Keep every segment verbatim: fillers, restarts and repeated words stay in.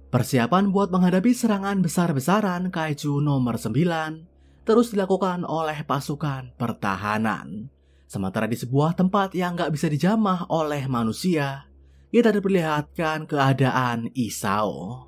Persiapan buat menghadapi serangan besar-besaran Kaiju nomor sembilan terus dilakukan oleh pasukan pertahanan. Sementara di sebuah tempat yang gak bisa dijamah oleh manusia, kita diperlihatkan keadaan Isao.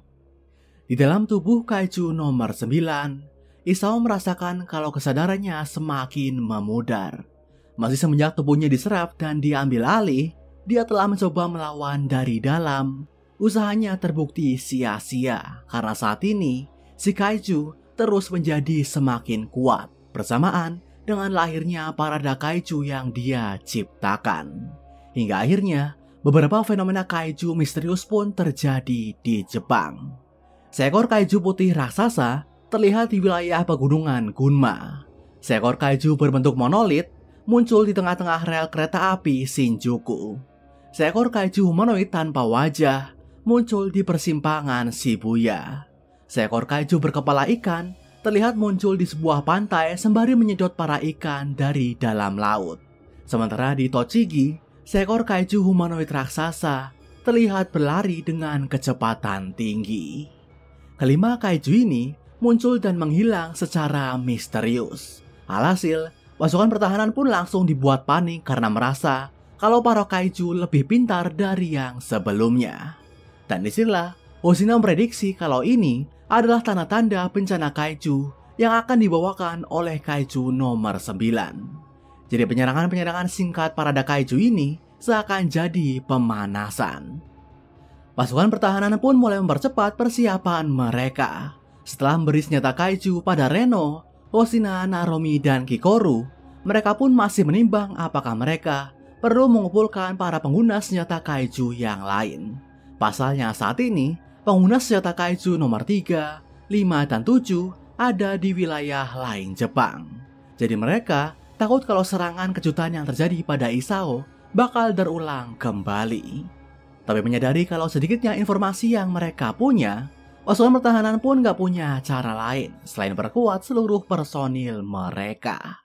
Di dalam tubuh Kaiju nomor sembilan, Isao merasakan kalau kesadarannya semakin memudar. Masih semenjak tubuhnya diserap dan diambil alih, dia telah mencoba melawan dari dalam. Usahanya terbukti sia-sia karena saat ini si Kaiju terus menjadi semakin kuat bersamaan dengan lahirnya parada Kaiju yang dia ciptakan. Hingga akhirnya beberapa fenomena Kaiju misterius pun terjadi di Jepang. Seekor Kaiju putih raksasa terlihat di wilayah pegunungan Gunma. Seekor Kaiju berbentuk monolit muncul di tengah-tengah rel kereta api Shinjuku. Seekor Kaiju humanoid tanpa wajah muncul di persimpangan Shibuya. Seekor Kaiju berkepala ikan terlihat muncul di sebuah pantai sembari menyedot para ikan dari dalam laut. Sementara di Tochigi, seekor Kaiju humanoid raksasa terlihat berlari dengan kecepatan tinggi. Kelima Kaiju ini muncul dan menghilang secara misterius. Alhasil, pasukan pertahanan pun langsung dibuat panik karena merasa kalau para Kaiju lebih pintar dari yang sebelumnya. Dan disinilah Hoshina memprediksi kalau ini adalah tanda-tanda bencana Kaiju yang akan dibawakan oleh Kaiju nomor sembilan. Jadi penyerangan-penyerangan singkat parada Kaiju ini seakan jadi pemanasan. Pasukan pertahanan pun mulai mempercepat persiapan mereka. Setelah memberi senjata Kaiju pada Reno, Hoshina, Naromi, dan Kikoru, mereka pun masih menimbang apakah mereka perlu mengumpulkan para pengguna senjata Kaiju yang lain. Pasalnya saat ini, pengguna senjata Kaiju nomor tiga, lima, dan tujuh ada di wilayah lain Jepang. Jadi mereka takut kalau serangan kejutan yang terjadi pada Isao bakal berulang kembali. Tapi menyadari kalau sedikitnya informasi yang mereka punya, pasukan pertahanan pun gak punya cara lain selain perkuat seluruh personil mereka.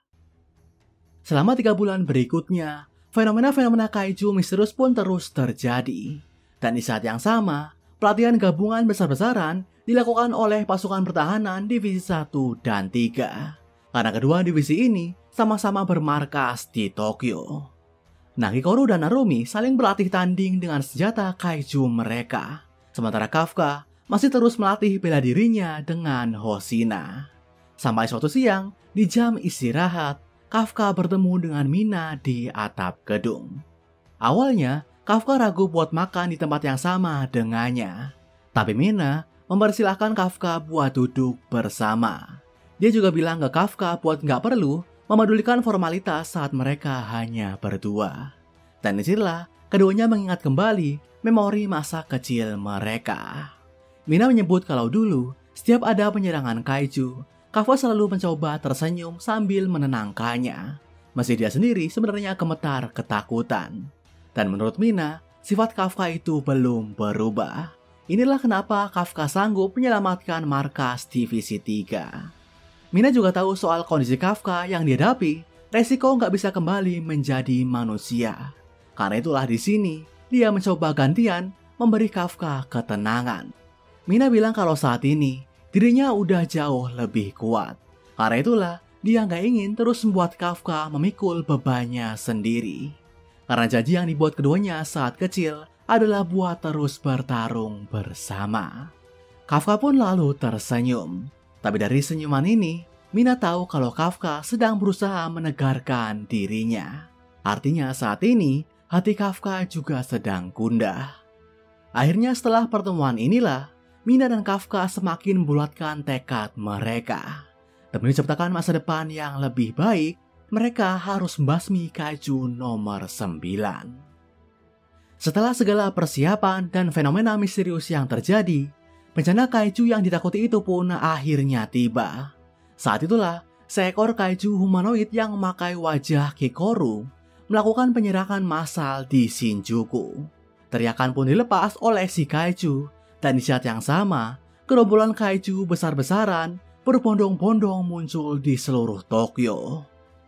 Selama tiga bulan berikutnya, fenomena-fenomena Kaiju misterius pun terus terjadi. Dan di saat yang sama, pelatihan gabungan besar-besaran dilakukan oleh pasukan pertahanan divisi satu dan tiga. Karena kedua divisi ini sama-sama bermarkas di Tokyo. Nah, Kikoru dan Narumi saling berlatih tanding dengan senjata Kaiju mereka. Sementara Kafka masih terus melatih bela dirinya dengan Hoshina. Sampai suatu siang, di jam istirahat, Kafka bertemu dengan Mina di atap gedung. Awalnya, Kafka ragu buat makan di tempat yang sama dengannya. Tapi Mina mempersilahkan Kafka buat duduk bersama. Dia juga bilang ke Kafka buat nggak perlu memedulikan formalitas saat mereka hanya berdua. Dan disinilah keduanya mengingat kembali memori masa kecil mereka. Mina menyebut kalau dulu setiap ada penyerangan Kaiju, Kafka selalu mencoba tersenyum sambil menenangkannya. Meski dia sendiri sebenarnya gemetar ketakutan. Dan menurut Mina, sifat Kafka itu belum berubah. Inilah kenapa Kafka sanggup menyelamatkan markas divisi tiga. Mina juga tahu soal kondisi Kafka yang dihadapi, resiko nggak bisa kembali menjadi manusia. Karena itulah di sini, dia mencoba gantian memberi Kafka ketenangan. Mina bilang kalau saat ini, dirinya udah jauh lebih kuat. Karena itulah, dia nggak ingin terus membuat Kafka memikul bebannya sendiri. Karena janji yang dibuat keduanya saat kecil adalah buat terus bertarung bersama. Kafka pun lalu tersenyum. Tapi dari senyuman ini, Mina tahu kalau Kafka sedang berusaha menegarkan dirinya. Artinya saat ini, hati Kafka juga sedang gundah. Akhirnya setelah pertemuan inilah, Mina dan Kafka semakin membulatkan tekad mereka. Demi menciptakan masa depan yang lebih baik, mereka harus membasmi Kaiju nomor sembilan. Setelah segala persiapan dan fenomena misterius yang terjadi, bencana Kaiju yang ditakuti itu pun akhirnya tiba. Saat itulah, seekor Kaiju humanoid yang memakai wajah Kikoru melakukan penyerangan massal di Shinjuku. Teriakan pun dilepas oleh si Kaiju, dan di saat yang sama, gerombolan Kaiju besar-besaran berbondong-bondong muncul di seluruh Tokyo.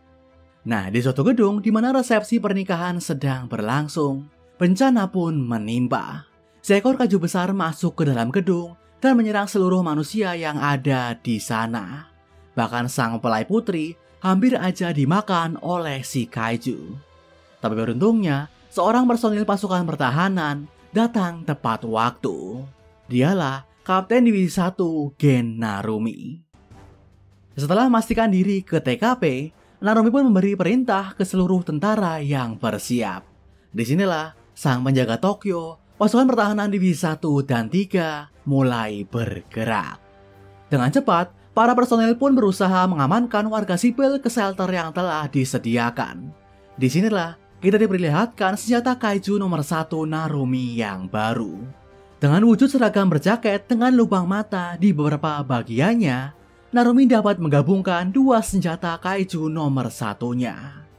Nah, di suatu gedung di mana resepsi pernikahan sedang berlangsung, bencana pun menimpa. Seekor Kaiju besar masuk ke dalam gedung dan menyerang seluruh manusia yang ada di sana. Bahkan sang mempelai putri hampir aja dimakan oleh si kaiju. Tapi beruntungnya, seorang personil pasukan pertahanan datang tepat waktu. Dialah Kapten Divisi satu Gen Narumi. Setelah memastikan diri ke T K P, Narumi pun memberi perintah ke seluruh tentara yang bersiap. Disinilah sang penjaga Tokyo, pasukan pertahanan Divisi satu dan tiga mulai bergerak. Dengan cepat, para personel pun berusaha mengamankan warga sipil ke shelter yang telah disediakan. Disinilah kita diperlihatkan senjata kaiju nomor satu Narumi yang baru. Dengan wujud seragam berjaket dengan lubang mata di beberapa bagiannya, Narumi dapat menggabungkan dua senjata kaiju nomor satunya.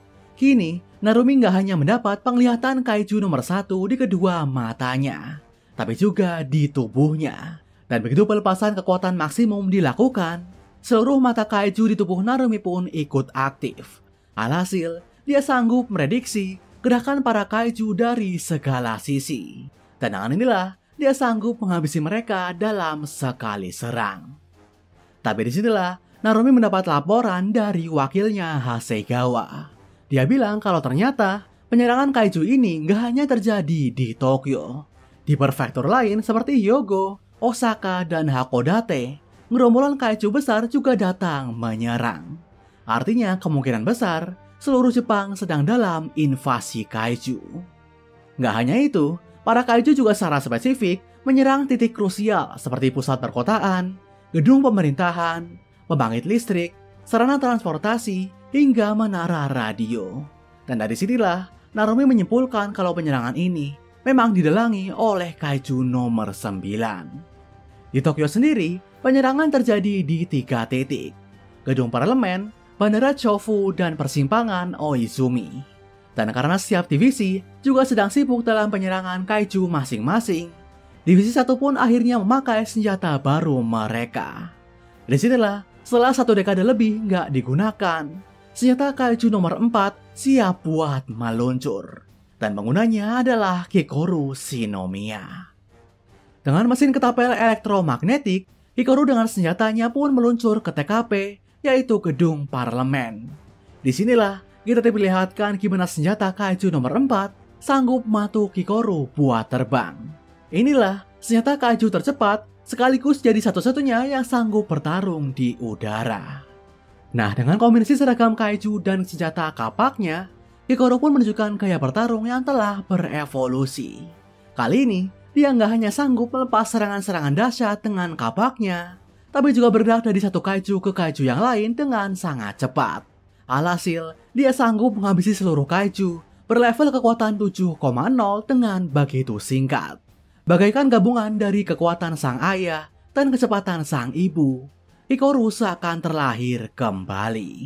Kini, Narumi nggak hanya mendapat penglihatan kaiju nomor satu di kedua matanya, tapi juga di tubuhnya. Dan begitu pelepasan kekuatan maksimum dilakukan, seluruh mata kaiju di tubuh Narumi pun ikut aktif. Alhasil, dia sanggup prediksi gerakan para kaiju dari segala sisi. Dan dengan inilah, dia sanggup menghabisi mereka dalam sekali serang. Tapi disinilah Narumi mendapat laporan dari wakilnya Hasegawa. Dia bilang kalau ternyata penyerangan kaiju ini nggak hanya terjadi di Tokyo. Di prefektur lain seperti Hyogo, Osaka, dan Hakodate, gerombolan kaiju besar juga datang menyerang. Artinya kemungkinan besar seluruh Jepang sedang dalam invasi kaiju. Nggak hanya itu, para kaiju juga secara spesifik menyerang titik krusial seperti pusat perkotaan, gedung pemerintahan, pembangkit listrik, sarana transportasi, hingga menara radio. Dan dari sinilah Narumi menyimpulkan kalau penyerangan ini memang didalangi oleh kaiju nomor sembilan. Di Tokyo sendiri, penyerangan terjadi di tiga titik: gedung parlemen, bandara Chofu, dan persimpangan Oizumi. Dan karena setiap divisi juga sedang sibuk dalam penyerangan kaiju masing-masing, Divisi satu pun akhirnya memakai senjata baru mereka. Disinilah, setelah satu dekade lebih nggak digunakan, senjata kaiju nomor empat siap buat meluncur. Dan penggunanya adalah Hikaru Shinomiya. Dengan mesin ketapel elektromagnetik, Hikaru dengan senjatanya pun meluncur ke T K P, yaitu gedung parlemen. Disinilah kita diperlihatkan gimana senjata kaiju nomor empat sanggup matuk Hikaru buat terbang. Inilah senjata kaiju tercepat sekaligus jadi satu-satunya yang sanggup bertarung di udara. Nah, dengan kombinasi seragam kaiju dan senjata kapaknya, Hikaru pun menunjukkan gaya bertarung yang telah berevolusi. Kali ini, dia nggak hanya sanggup melepas serangan-serangan dahsyat dengan kapaknya, tapi juga bergerak dari satu kaiju ke kaiju yang lain dengan sangat cepat. Alhasil, dia sanggup menghabisi seluruh kaiju berlevel kekuatan tujuh koma nol dengan begitu singkat. Bagaikan gabungan dari kekuatan sang ayah dan kecepatan sang ibu, Hikaru seakan terlahir kembali.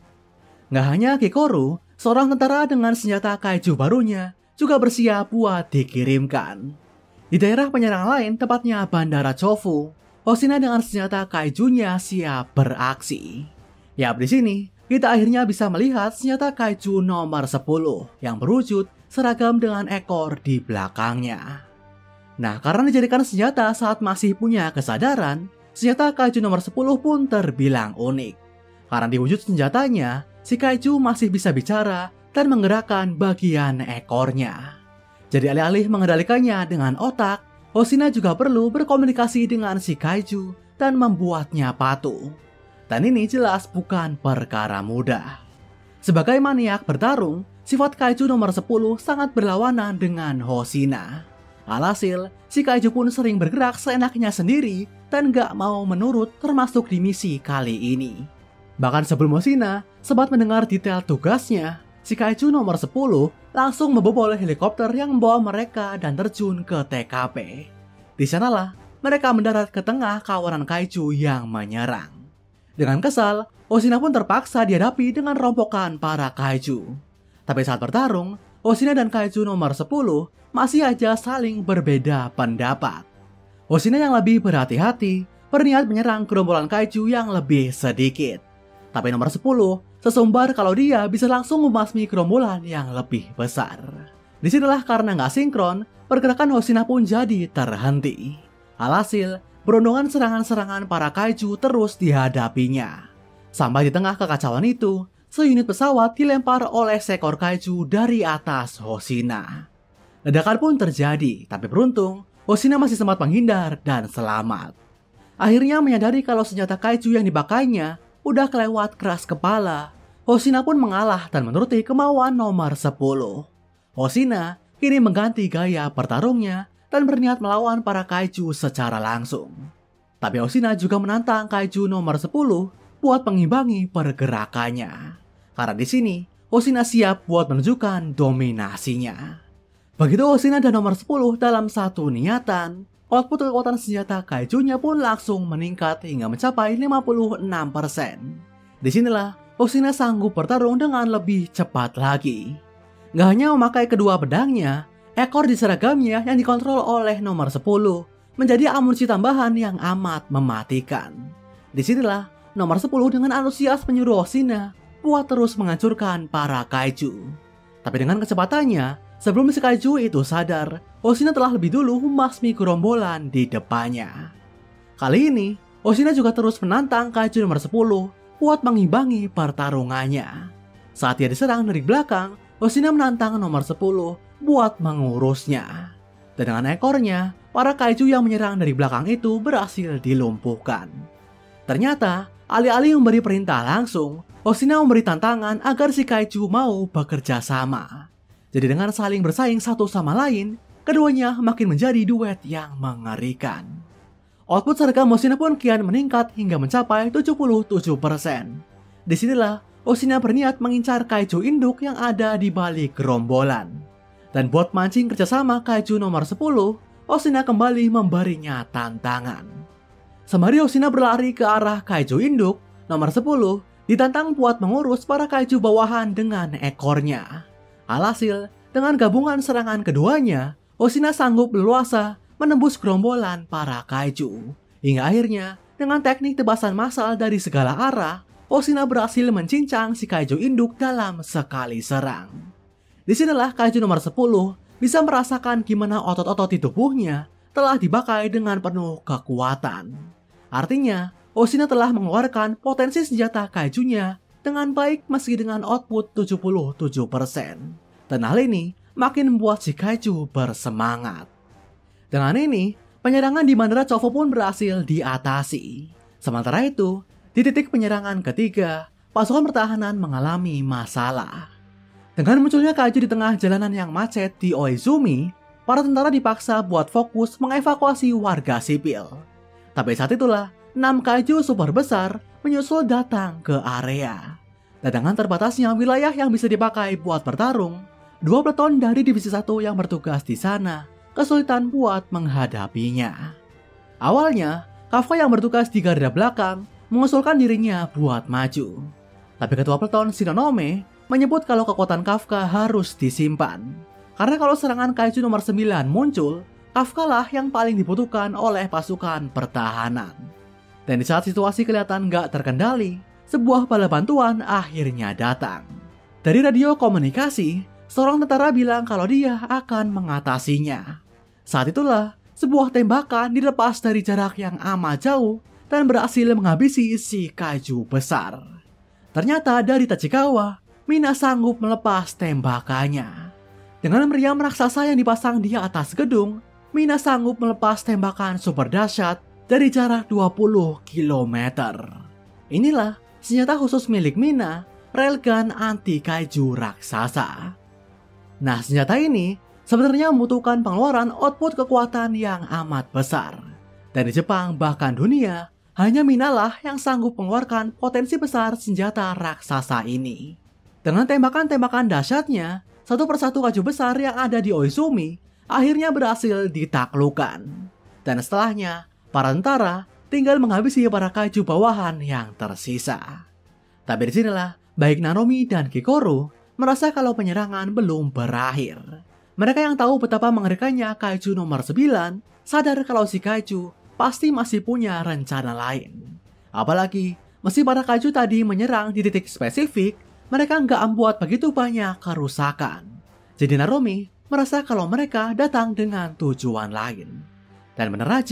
Nggak hanya Hikaru, seorang tentara dengan senjata kaiju barunya juga bersiap buat dikirimkan. Di daerah penyerang lain, tepatnya Bandara Chofu, Hoshina dengan senjata kaijunya siap beraksi. Yap, di sini kita akhirnya bisa melihat senjata kaiju nomor sepuluh yang berwujud seragam dengan ekor di belakangnya. Nah, karena dijadikan senjata saat masih punya kesadaran, senjata kaiju nomor sepuluh pun terbilang unik. Karena di wujud senjatanya, si kaiju masih bisa bicara dan menggerakkan bagian ekornya. Jadi alih-alih mengendalikannya dengan otak, Hoshina juga perlu berkomunikasi dengan si kaiju dan membuatnya patuh. Dan ini jelas bukan perkara mudah. Sebagai maniak bertarung, sifat kaiju nomor sepuluh sangat berlawanan dengan Hoshina. Alhasil, si kaiju pun sering bergerak seenaknya sendiri dan gak mau menurut termasuk di misi kali ini. Bahkan sebelum Hoshina sempat mendengar detail tugasnya, si kaiju nomor sepuluh langsung membobol helikopter yang membawa mereka dan terjun ke T K P. Di sanalah mereka mendarat ke tengah kawanan kaiju yang menyerang. Dengan kesal, Hoshina pun terpaksa dihadapi dengan rombongan para kaiju. Tapi saat bertarung, Hoshina dan kaiju nomor sepuluh masih aja saling berbeda pendapat. Hoshina yang lebih berhati-hati berniat menyerang gerombolan kaiju yang lebih sedikit. Tapi nomor sepuluh sesumbar kalau dia bisa langsung membasmi gerombolan yang lebih besar. Disinilah karena nggak sinkron, pergerakan Hoshina pun jadi terhenti. Alhasil, berondongan serangan-serangan para kaiju terus dihadapinya. Sampai di tengah kekacauan itu, seunit pesawat dilempar oleh seekor kaiju dari atas Hoshina. Ledakan pun terjadi, tapi beruntung Hoshina masih sempat menghindar dan selamat. Akhirnya menyadari kalau senjata kaiju yang dipakainya udah kelewat keras kepala, Hoshina pun mengalah dan menuruti kemauan nomor sepuluh. Hoshina kini mengganti gaya bertarungnya dan berniat melawan para kaiju secara langsung. Tapi Hoshina juga menantang kaiju nomor sepuluh buat mengimbangi pergerakannya. Karena di sini Hoshina siap buat menunjukkan dominasinya. Begitu Hoshina dan nomor sepuluh dalam satu niatan, output kekuatan senjata kaijunya pun langsung meningkat hingga mencapai lima puluh enam persen. Disinilah Hoshina sanggup bertarung dengan lebih cepat lagi. Gak hanya memakai kedua pedangnya, ekor di seragamnya yang dikontrol oleh nomor sepuluh menjadi amunisi tambahan yang amat mematikan. Disinilah nomor sepuluh dengan antusias menyuruh Hoshina buat terus menghancurkan para kaiju. Tapi dengan kecepatannya, sebelum si kaiju itu sadar, Hoshina telah lebih dulu membasmi gerombolan di depannya. Kali ini, Hoshina juga terus menantang kaiju nomor sepuluh buat mengimbangi pertarungannya. Saat dia diserang dari belakang, Hoshina menantang nomor sepuluh buat mengurusnya. Dan dengan ekornya, para kaiju yang menyerang dari belakang itu berhasil dilumpuhkan. Ternyata, alih-alih memberi perintah langsung, Hoshina memberi tantangan agar si kaiju mau bekerja sama. Jadi dengan saling bersaing satu sama lain, keduanya makin menjadi duet yang mengerikan. Output seragam Hoshina pun kian meningkat hingga mencapai tujuh puluh tujuh persen. Disinilah Hoshina berniat mengincar kaiju induk yang ada di balik gerombolan. Dan buat mancing kerjasama kaiju nomor sepuluh, Hoshina kembali memberinya tantangan. Sembari Hoshina berlari ke arah kaiju induk, nomor sepuluh ditantang buat mengurus para kaiju bawahan dengan ekornya. Alhasil, dengan gabungan serangan keduanya, Hoshina sanggup leluasa menembus gerombolan para kaiju. Hingga akhirnya, dengan teknik tebasan massal dari segala arah, Hoshina berhasil mencincang si kaiju induk dalam sekali serang. Disinilah kaiju nomor sepuluh bisa merasakan gimana otot-otot di tubuhnya telah dibakai dengan penuh kekuatan. Artinya, Hoshina telah mengeluarkan potensi senjata kaijunya dengan baik meski dengan output tujuh puluh tujuh persen. Dan hal ini makin membuat si kaiju bersemangat. Dengan ini, penyerangan di Bandara Chofu pun berhasil diatasi. Sementara itu, di titik penyerangan ketiga, pasukan pertahanan mengalami masalah. Dengan munculnya kaiju di tengah jalanan yang macet di Oizumi, para tentara dipaksa buat fokus mengevakuasi warga sipil. Tapi saat itulah, enam kaiju super besar menyusul datang ke area. Dan dengan terbatasnya wilayah yang bisa dipakai buat bertarung, dua peleton dari divisi satu yang bertugas di sana kesulitan buat menghadapinya. Awalnya, Kafka yang bertugas di garda belakang mengusulkan dirinya buat maju. Tapi ketua peleton Shinonome menyebut kalau kekuatan Kafka harus disimpan. Karena kalau serangan kaiju nomor sembilan muncul, Kafka lah yang paling dibutuhkan oleh pasukan pertahanan. Dan di saat situasi kelihatan gak terkendali, sebuah bala bantuan akhirnya datang. Dari radio komunikasi, seorang tentara bilang kalau dia akan mengatasinya. Saat itulah, sebuah tembakan dilepas dari jarak yang amat jauh dan berhasil menghabisi si kaiju besar. Ternyata dari Tachikawa, Mina sanggup melepas tembakannya. Dengan meriam raksasa yang dipasang di atas gedung, Mina sanggup melepas tembakan super dahsyat dari jarak dua puluh kilometer. Inilah senjata khusus milik Mina, railgun anti kaiju raksasa. Nah, senjata ini sebenarnya membutuhkan pengeluaran output kekuatan yang amat besar. Dan di Jepang bahkan dunia, hanya Mina lah yang sanggup mengeluarkan potensi besar senjata raksasa ini. Dengan tembakan-tembakan dahsyatnya, satu persatu kaiju besar yang ada di Oizumi akhirnya berhasil ditaklukkan. Dan setelahnya, para tentara tinggal menghabisi para kaiju bawahan yang tersisa. Tapi disinilah, baik Naromi dan Kikoru merasa kalau penyerangan belum berakhir. Mereka yang tahu betapa mengerikannya kaiju nomor sembilan sadar kalau si kaiju pasti masih punya rencana lain. Apalagi, meski para kaiju tadi menyerang di titik spesifik, mereka nggak membuat begitu banyak kerusakan. Jadi Naromi merasa kalau mereka datang dengan tujuan lain. Dan benar aja,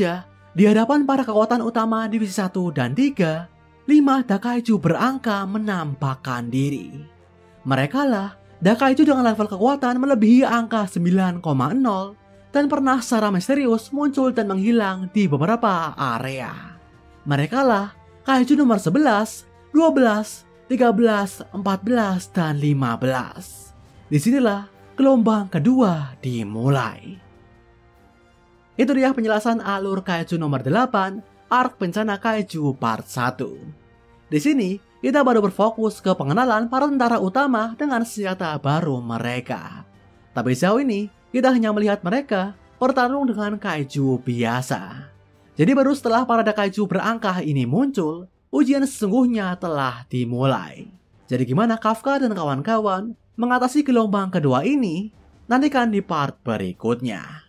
Di hadapan para kekuatan utama divisi satu dan tiga, lima Dakaiju berangka menampakkan diri. Mereka lah Dakaiju dengan level kekuatan melebihi angka sembilan koma nol dan pernah secara misterius muncul dan menghilang di beberapa area. Mereka lah Kaiju nomor sebelas, dua belas, tiga belas, empat belas, dan lima belas. Disinilah gelombang kedua dimulai. Itu dia penjelasan alur Kaiju nomor delapan, Arc Bencana Kaiju Part satu. Di sini, kita baru berfokus ke pengenalan para tentara utama dengan senjata baru mereka. Tapi sejauh ini, kita hanya melihat mereka bertarung dengan kaiju biasa. Jadi baru setelah para Dakaiju berangkah ini muncul, ujian sesungguhnya telah dimulai. Jadi gimana Kafka dan kawan-kawan mengatasi gelombang kedua ini? Nantikan di part berikutnya.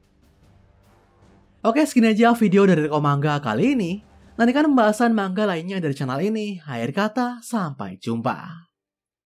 Oke, segini aja video dari Reko Manga kali ini. Nantikan pembahasan manga lainnya dari channel ini. Akhir kata, sampai jumpa.